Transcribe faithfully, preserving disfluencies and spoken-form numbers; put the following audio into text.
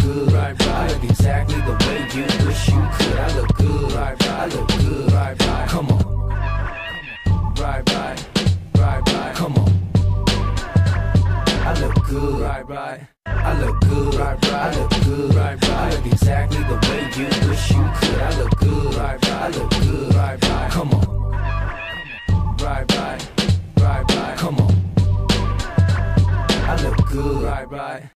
good, right, right. I look exactly the way you wish you could. I look good, right, right. I look good, right, right. Come on, right, right, right, right. Come on. I look good, right, right. I look good, right, right. I look good, right, right. I look exactly the way you wish you could. I look good, right, right. I look good, right, right. Come on, right, right, right, right. Come on. I look good, right, right.